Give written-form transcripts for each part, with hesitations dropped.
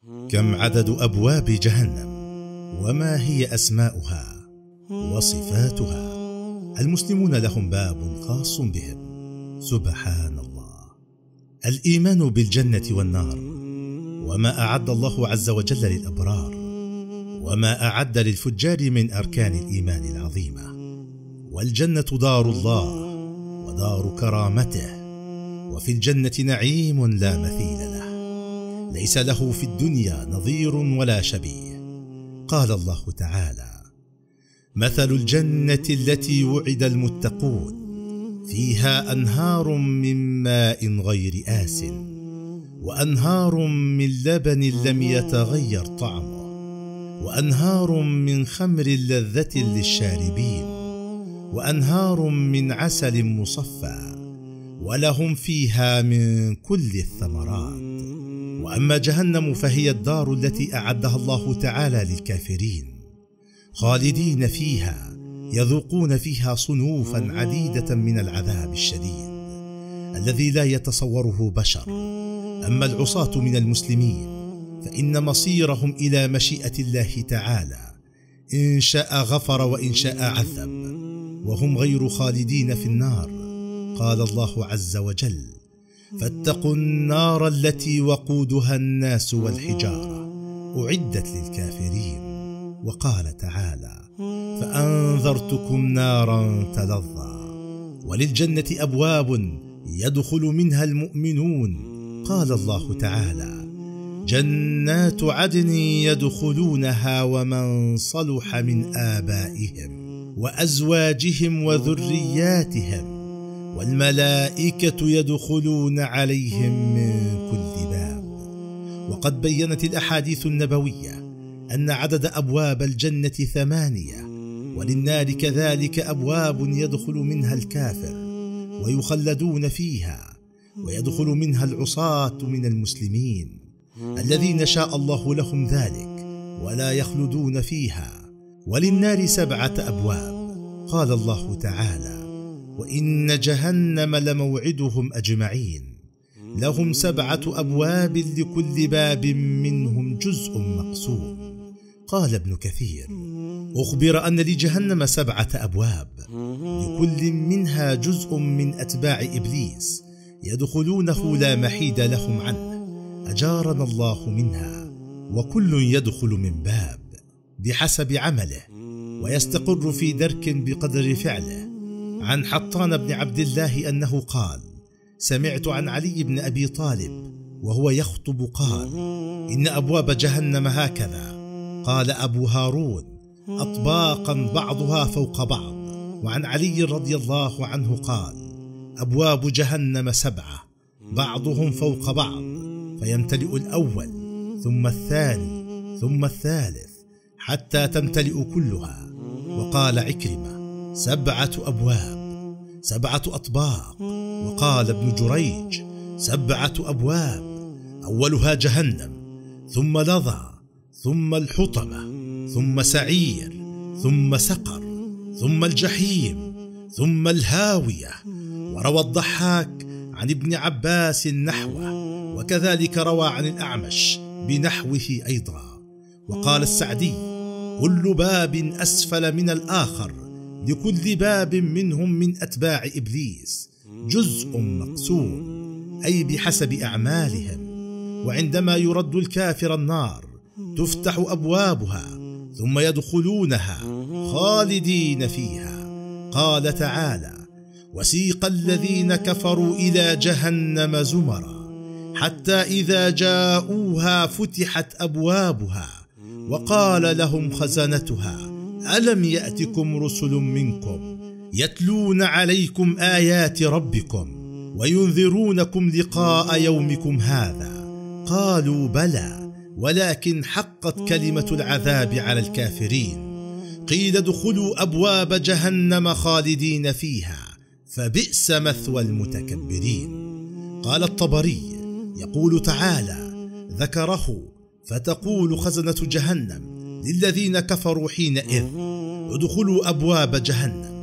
كم عدد أبواب جهنم؟ وما هي أسماؤها وصفاتها؟ المسلمون لهم باب خاص بهم. سبحان الله. الإيمان بالجنة والنار، وما أعد الله عز وجل للأبرار، وما أعد للفجار من أركان الإيمان العظيمة. والجنة دار الله ودار كرامته، وفي الجنة نعيم لا مثيل له، ليس له في الدنيا نظير ولا شبيه. قال الله تعالى: مثل الجنة التي وعد المتقون فيها أنهار من ماء غير آسٍ وأنهار من لبن لم يتغير طعمه وأنهار من خمر لذة للشاربين وأنهار من عسل مصفى ولهم فيها من كل الثمرات. وأما جهنم فهي الدار التي أعدها الله تعالى للكافرين، خالدين فيها يذوقون فيها صنوفا عديدة من العذاب الشديد الذي لا يتصوره بشر. أما العصاة من المسلمين فإن مصيرهم إلى مشيئة الله تعالى، إن شاء غفر وإن شاء عذب، وهم غير خالدين في النار. قال الله عز وجل: فاتقوا النار التي وقودها الناس والحجارة أعدت للكافرين. وقال تعالى: فأنذرتكم نارا تلظى. وللجنة أبواب يدخل منها المؤمنون. قال الله تعالى: جنات عدن يدخلونها ومن صلح من آبائهم وأزواجهم وذرياتهم والملائكة يدخلون عليهم من كل باب. وقد بينت الأحاديث النبوية أن عدد أبواب الجنة 8، وللنار كذلك أبواب يدخل منها الكافر ويخلدون فيها، ويدخل منها العصاة من المسلمين الذين شاء الله لهم ذلك ولا يخلدون فيها. وللنار 7 أبواب. قال الله تعالى: وإن جهنم لموعدهم أجمعين لهم 7 أبواب لكل باب منهم جزء مقسوم. قال ابن كثير: أخبر أن لجهنم 7 أبواب لكل منها جزء من أتباع إبليس يدخلونه لا محيد لهم عنه، أجارنا الله منها. وكل يدخل من باب بحسب عمله ويستقر في درك بقدر فعله. عن حطان بن عبد الله أنه قال: سمعت عن علي بن أبي طالب وهو يخطب قال: إن أبواب جهنم هكذا. قال أبو هارون: أطباقا بعضها فوق بعض. وعن علي رضي الله عنه قال: أبواب جهنم 7 بعضهم فوق بعض، فيمتلئ الأول ثم الثاني ثم الثالث حتى تمتلئ كلها. وقال عكرمة: 7 أبواب 7 أطباق. وقال ابن جريج: 7 أبواب، أولها جهنم ثم لظى ثم الحطمة ثم سعير ثم سقر ثم الجحيم ثم الهاوية. وروى الضحاك عن ابن عباس نحوه، وكذلك روى عن الأعمش بنحوه أيضا. وقال السعدي: كل باب أسفل من الآخر لكل باب منهم من أتباع إبليس جزء مقسوم، أي بحسب أعمالهم. وعندما يرد الكافر النار تفتح أبوابها ثم يدخلونها خالدين فيها. قال تعالى: وسيق الذين كفروا إلى جهنم زمرا حتى إذا جاءوها فتحت أبوابها وقال لهم خزنتها ألم يأتكم رسل منكم يتلون عليكم آيات ربكم وينذرونكم لقاء يومكم هذا؟ قالوا بلى ولكن حقت كلمة العذاب على الكافرين. قيل ادخلوا أبواب جهنم خالدين فيها فبئس مثوى المتكبرين. قال الطبري يقول تعالى: ذكره فتقول خزنة جهنم للذين كفروا حينئذ: ادخلوا أبواب جهنم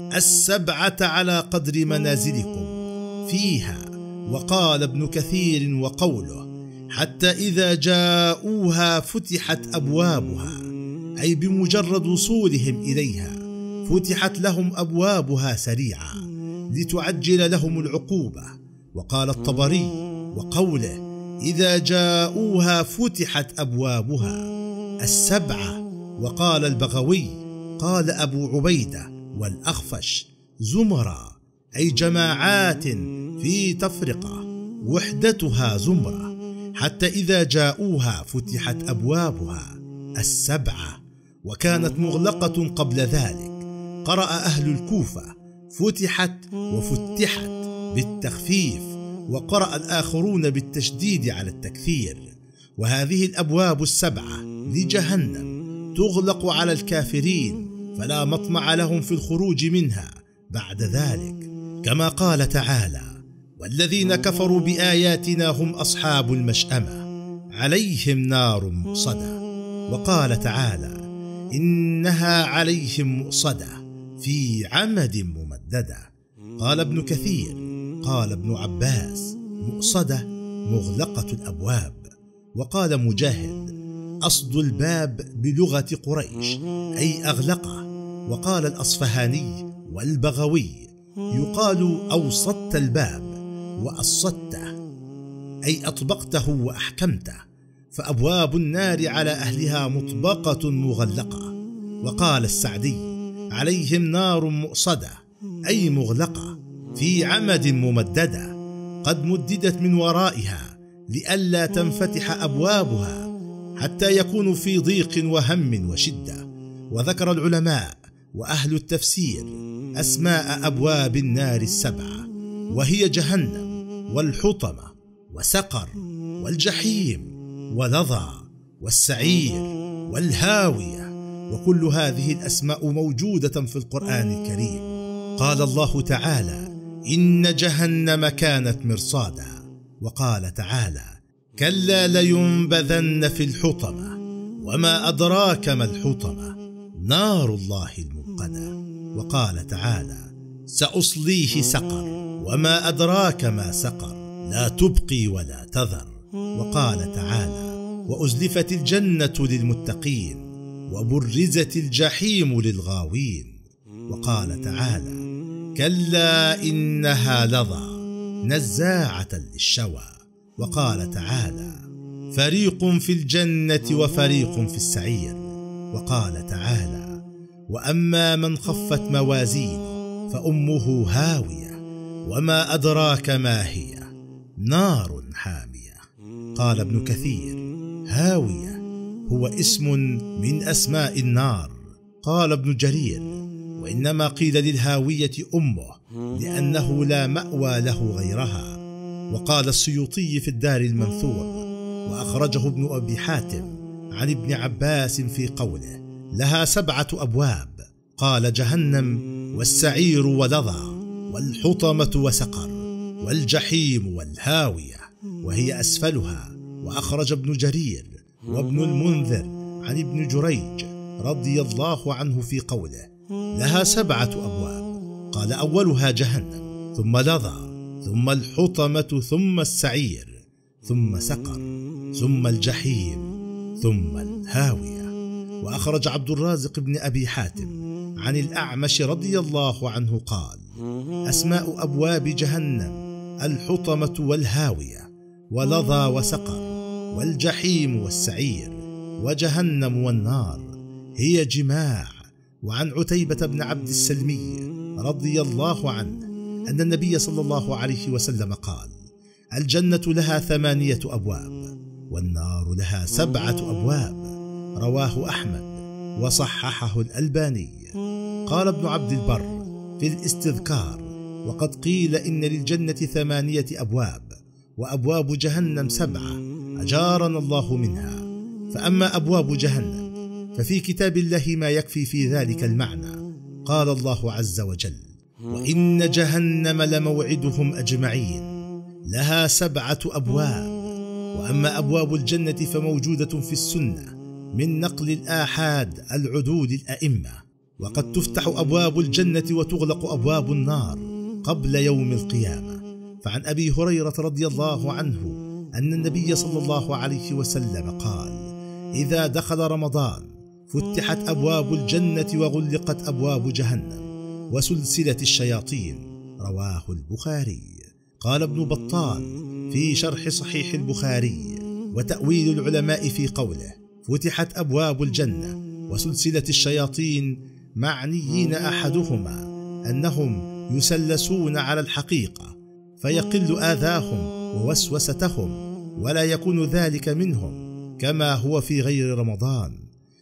7 على قدر منازلكم فيها. وقال ابن كثير وقوله: حتى إذا جاءوها فتحت أبوابها، أي بمجرد وصولهم إليها فتحت لهم أبوابها سريعا لتعجل لهم العقوبة. وقال الطبري وقوله إذا جاءوها فتحت أبوابها السبعة. وقال البغوي قال أبو عبيدة والأخفش زمرا، أي جماعات في تفرقة وحدتها زمرة. حتى إذا جاءوها فتحت أبوابها السبعة، وكانت مغلقة قبل ذلك. قرأ أهل الكوفة فتحت وفتحت بالتخفيف، وقرأ الآخرون بالتشديد على التكثير. وهذه الأبواب السبعة لجهنم تغلق على الكافرين، فلا مطمع لهم في الخروج منها بعد ذلك، كما قال تعالى والذين كفروا بآياتنا هم أصحاب المشأمة عليهم نار مؤصدة. وقال تعالى إنها عليهم مؤصدة في عمد ممددة. قال ابن كثير قال ابن عباس مؤصدة مغلقة الأبواب. وقال مجاهد أصد الباب بلغة قريش أي أغلقه. وقال الأصفهاني والبغوي يقال أوصدت الباب وأصدته أي أطبقته وأحكمته، فأبواب النار على أهلها مطبقة مغلقة. وقال السعدي عليهم نار مؤصدة أي مغلقة في عمد ممددة قد مددت من ورائها لئلا تنفتح أبوابها حتى يكونوا في ضيق وهم وشدة. وذكر العلماء وأهل التفسير أسماء أبواب النار السبعة، وهي جهنم والحطمة وسقر والجحيم ولظى والسعير والهاوية، وكل هذه الأسماء موجودة في القرآن الكريم. قال الله تعالى إن جهنم كانت مرصادا. وقال تعالى كلا لينبذن في الحطمة وما أدراك ما الحطمة نار الله الموقدة. وقال تعالى سأصليه سقر وما أدراك ما سقر لا تبقي ولا تذر. وقال تعالى وأزلفت الجنة للمتقين وبرزت الجحيم للغاوين. وقال تعالى كلا إنها لظى نزاعة للشوى. وقال تعالى فريق في الجنة وفريق في السعير. وقال تعالى وأما من خفت موازينه فأمه هاوية وما أدراك ما هي نار حامية. قال ابن كثير هاوية هو اسم من أسماء النار. قال ابن جرير وإنما قيل للهاوية أمه لأنه لا مأوى له غيرها. وقال السيوطي في الدار المنثور وأخرجه ابن أبي حاتم عن ابن عباس في قوله لها 7 أبواب، قال جهنم والسعير ولظى والحطمة وسقر والجحيم والهاوية وهي أسفلها. وأخرج ابن جرير وابن المنذر عن ابن جريج رضي الله عنه في قوله لها 7 أبواب، قال أولها جهنم ثم لظى ثم الحطمة ثم السعير ثم سقر ثم الجحيم ثم الهاوية. وأخرج عبد الرازق بن أبي حاتم عن الأعمش رضي الله عنه قال أسماء أبواب جهنم الحطمة والهاوية ولظى وسقر والجحيم والسعير وجهنم والنار هي جماع. وعن عتيبة بن عبد السلمي رضي الله عنه أن النبي صلى الله عليه وسلم قال الجنة لها 8 أبواب والنار لها 7 أبواب، رواه أحمد وصححه الألباني. قال ابن عبد البر في الاستذكار وقد قيل إن للجنة 8 أبواب وأبواب جهنم 7 أجارنا الله منها. فأما أبواب جهنم ففي كتاب الله ما يكفي في ذلك المعنى. قال الله عز وجل وإن جهنم لموعدهم أجمعين لها 7 أبواب. وأما أبواب الجنة فموجودة في السنة من نقل الآحاد العدول الأئمة، وقد تفتح أبواب الجنة وتغلق أبواب النار قبل يوم القيامة. فعن أبي هريرة رضي الله عنه أن النبي صلى الله عليه وسلم قال: إذا دخل رمضان فتحت أبواب الجنة وغلقت أبواب جهنم وسلسلة الشياطين. رواه البخاري. قال ابن بطال في شرح صحيح البخاري: وتأويل العلماء في قوله فتحت أبواب الجنة وسلسلة الشياطين معنيين أحدهما أنهم يسلسون على الحقيقة فيقل آذاهم ووسوستهم ولا يكون ذلك منهم كما هو في غير رمضان.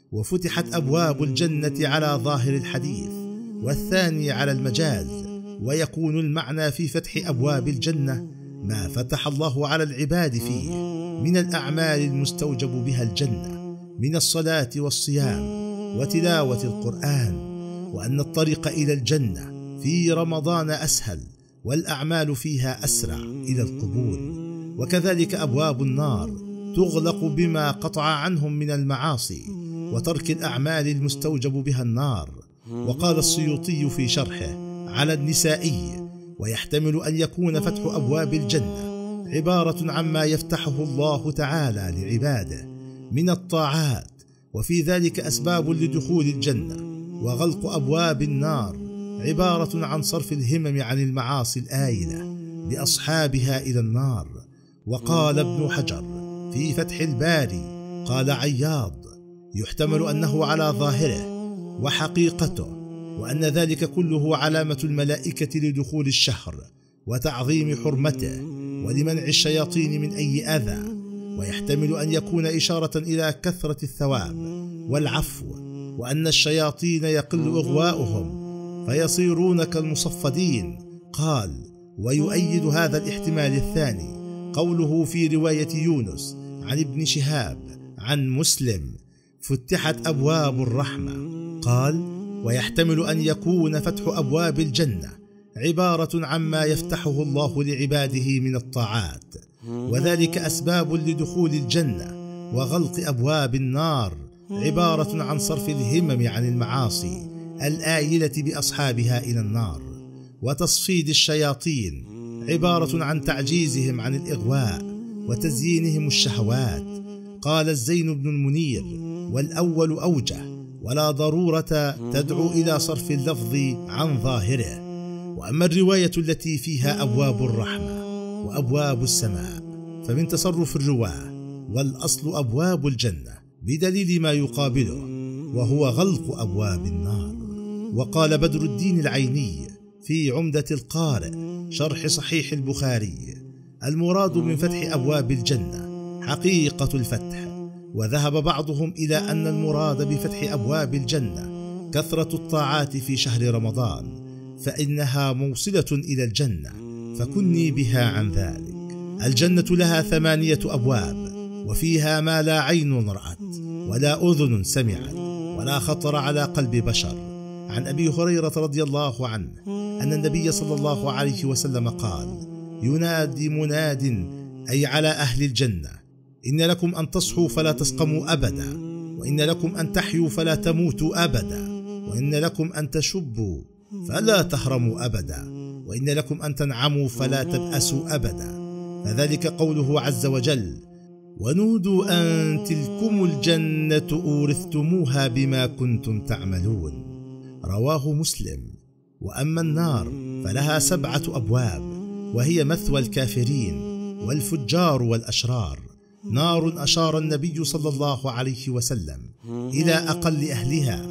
وفتحت أبواب الجنة على ظاهر الحديث، والثاني على المجاز، ويكون المعنى في فتح أبواب الجنة ما فتح الله على العباد فيه من الأعمال المستوجب بها الجنة من الصلاة والصيام وتلاوة القرآن، وأن الطريق إلى الجنة في رمضان أسهل والأعمال فيها أسرع إلى القبول. وكذلك أبواب النار تغلق بما قطع عنهم من المعاصي وترك الأعمال المستوجب بها النار. وقال السيوطي في شرحه على النسائي: ويحتمل أن يكون فتح أبواب الجنة عبارة عما يفتحه الله تعالى لعباده من الطاعات، وفي ذلك أسباب لدخول الجنة. وغلق أبواب النار عبارة عن صرف الهمم عن المعاصي الآيلة بأصحابها إلى النار. وقال ابن حجر في فتح الباري: قال عياض: يحتمل أنه على ظاهره وحقيقته، وأن ذلك كله علامة الملائكة لدخول الشهر وتعظيم حرمته ولمنع الشياطين من أي أذى. ويحتمل أن يكون إشارة إلى كثرة الثواب والعفو، وأن الشياطين يقل إغواؤهم فيصيرون كالمصفدين. قال: ويؤيد هذا الاحتمال الثاني قوله في رواية يونس عن ابن شهاب عن مسلم: فتحت أبواب الرحمة. قال: ويحتمل أن يكون فتح أبواب الجنة عبارة عما يفتحه الله لعباده من الطاعات، وذلك أسباب لدخول الجنة. وغلق أبواب النار عبارة عن صرف الهمم عن المعاصي الآيلة بأصحابها إلى النار. وتصفيد الشياطين عبارة عن تعجيزهم عن الإغواء وتزيينهم الشهوات. قال الزين بن المنير: والأول أوجه، ولا ضرورة تدعو إلى صرف اللفظ عن ظاهره. وأما الرواية التي فيها أبواب الرحمة وأبواب السماء فمن تصرف الرواة، والأصل أبواب الجنة بدليل ما يقابله وهو غلق أبواب النار. وقال بدر الدين العيني في عمدة القارئ شرح صحيح البخاري: المراد من فتح أبواب الجنة حقيقة الفتح. وذهب بعضهم إلى أن المراد بفتح أبواب الجنة كثرة الطاعات في شهر رمضان، فإنها موصلة إلى الجنة، فكني بها عن ذلك. الجنة لها 8 أبواب، وفيها ما لا عين رأت ولا أذن سمعت ولا خطر على قلب بشر. عن أبي هريرة رضي الله عنه أن النبي صلى الله عليه وسلم قال: ينادي مناد أي على أهل الجنة: إن لكم أن تصحوا فلا تسقموا أبدا، وإن لكم أن تحيوا فلا تموتوا أبدا، وإن لكم أن تشبوا فلا تهرموا أبدا، وإن لكم أن تنعموا فلا تبأسوا أبدا. فذلك قوله عز وجل: ونودوا أن تلكم الجنة أورثتموها بما كنتم تعملون. رواه مسلم. وأما النار فلها 7 أبواب، وهي مثوى الكافرين والفجار والأشرار. نار أشار النبي صلى الله عليه وسلم إلى أقل أهلها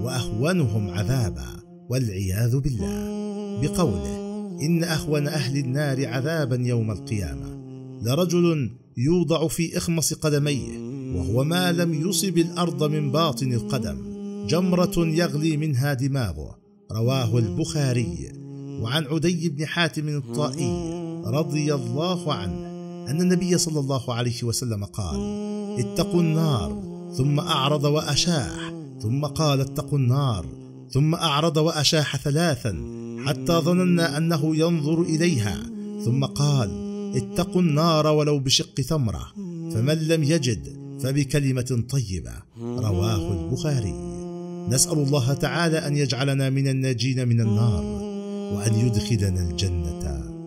وأهونهم عذابا والعياذ بالله بقوله: إن أهون أهل النار عذابا يوم القيامة لرجل يوضع في إخمص قدميه وهو ما لم يصب الأرض من باطن القدم جمرة يغلي منها دماغه. رواه البخاري. وعن عدي بن حاتم الطائي رضي الله عنه أن النبي صلى الله عليه وسلم قال: اتقوا النار، ثم أعرض وأشاح، ثم قال: اتقوا النار، ثم أعرض وأشاح 3 حتى ظننا أنه ينظر إليها، ثم قال: اتقوا النار ولو بشق تمرة، فمن لم يجد فبكلمة طيبة. رواه البخاري. نسأل الله تعالى أن يجعلنا من الناجين من النار، وأن يدخلنا الجنة